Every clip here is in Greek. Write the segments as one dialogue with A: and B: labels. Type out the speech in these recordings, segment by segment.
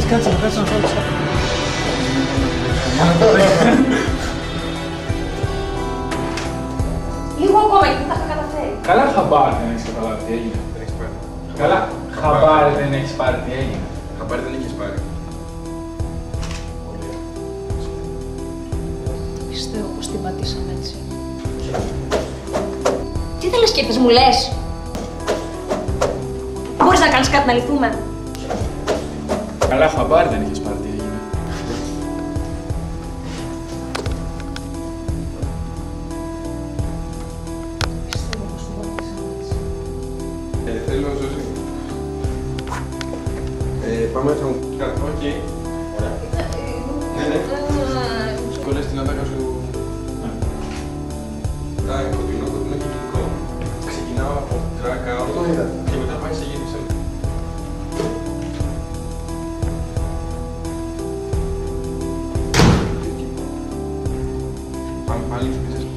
A: Κάτσε να φάω το σάπιο.
B: Λίγο ακόμα γιατί τα είχα καταφέρει.
A: Καλά χαμπάρι δεν έχεις καταλάβει τι έγινε.
C: Δεν έχεις πάρει.
A: Καλά χαμπάρι δεν έχεις πάρει τι έγινε.
C: Χαμπάρι δεν έχεις πάρει.
B: Πιστεύω πως την πατήσαμε έτσι. Τι θέλεις και ήρθες, μου λες? Μπορείς να κάνεις κάτι να λυθούμε?
A: Καλά χαμπάρι δεν έχεις πάρει τι έγινε.
B: Πιστεύω πως την πατήσαμε έτσι.
C: Θέλω ζωή. Πάμε να μου πει κάτι. Οκ. Ναι, ναι. Κολλές την ατάκα σου. Κοντινό και κοινικό. Ξεκινάω από track out και μετά πάει σε γύρισε. Πάμε πάλι και πίσες.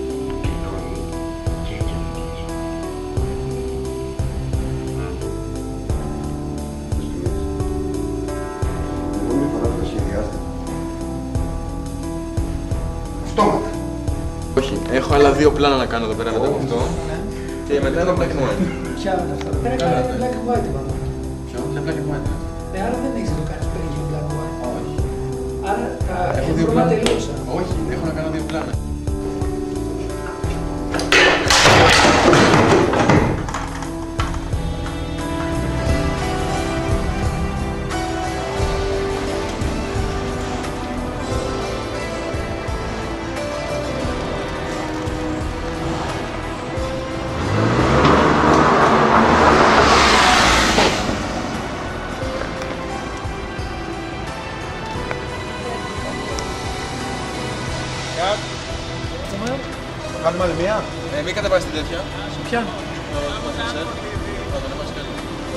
C: Αυτόματα. Όχι, έχω άλλα δύο πλάνα να κάνω εδώ πέρα μετά από αυτό. Και μετά ένα black and white.
D: Ποια είναι αυτά? Πρέπει να κάνει black and white, είπαμε.
C: Ποιο? Είναι black and white.
D: Άρα δεν έχεις να το κάνεις πριν για black and white.
C: Όχι.
D: Άρα τα
C: Έχω δύο
D: πρόβλημα
C: πλάνα.
D: τελείωσαν.
C: Όχι, έχω να κάνω δύο πλάνα.
A: Κάνουμε άλλη μία.
C: Μην κατεβάσεις την τέτοια.
A: Σε ποια?
C: Θα τον έβασεις καλή.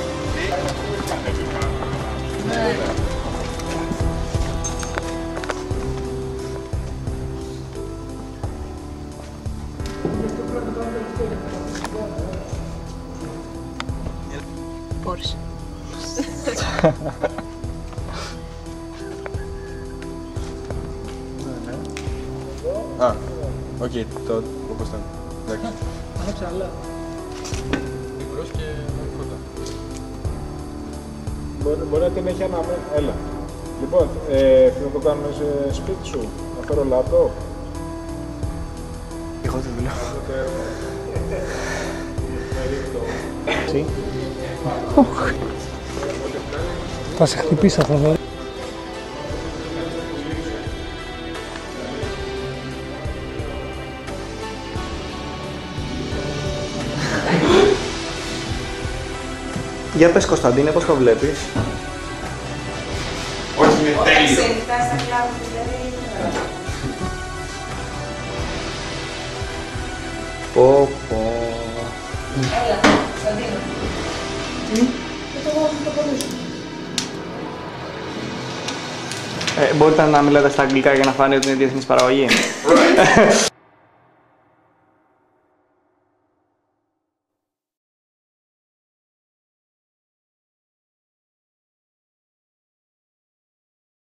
B: Μπόρεσε.
C: Α, οκ, το όπως ήταν. Εντάξει.
D: Άναψε άλλα.
C: Μικρός και κοντά.
A: Μπορεί να την έχει αναμένη. Έλα. Λοιπόν, θέλω να το κάνουμε σε σπίτι σου. Να φέρω λάπτοπ.
C: Εγώ δεν δουλεύω.
A: Τι? Θα σε χτυπήσει αυτό, δηλαδή.
E: Για πες Κωνσταντίνε, πώς το βλέπεις?
C: Όχι, είναι τέλειο.
B: Φτάσει στα κλάβα, δηλαδή.
E: Πω πω.
B: Έλα, Κωνσταντίνο.
D: Τι? Το πονήσω.
E: Μπορείτε να μιλάτε στα αγγλικά για να φανεί ότι είναι διεθνής παραγωγή.